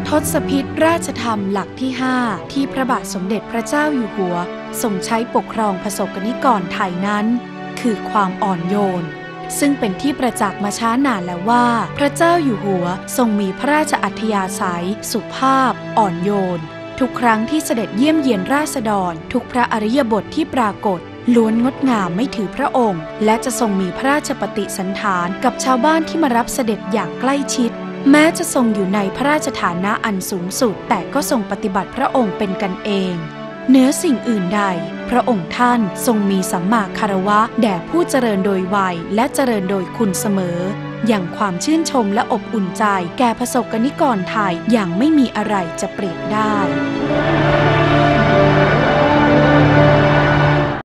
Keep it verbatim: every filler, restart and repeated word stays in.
ทศพิธราชธรรมหลักที่ห้าที่พระบาทสมเด็จพระเจ้าอยู่หัวทรงใช้ปกครองประสบกนิกรไทยนั้นคือความอ่อนโยนซึ่งเป็นที่ประจักษ์มาช้านานแล้วว่าพระเจ้าอยู่หัวทรงมีพระราชอัธยาศัยสุภาพอ่อนโยนทุกครั้งที่เสด็จเยี่ยมเยียนราษฎรทุกพระอริยบทที่ปรากฏล้วนงดงามไม่ถือพระองค์และจะทรงมีพระราชปฏิสันถานกับชาวบ้านที่มารับเสด็จอย่างใกล้ชิดแม้จะทรงอยู่ในพระราชฐานะอันสูงสุดแต่ก็ทรงปฏิบัติพระองค์เป็นกันเองเหนือสิ่งอื่นใดพระองค์ท่านทรงมีสัมมาคารวะแด่ผู้เจริญโดยวัยและเจริญโดยคุณเสมออย่างความชื่นชมและอบอุ่นใจแก่ประสบกนิกรไทยอย่างไม่มีอะไรจะเปรียบได้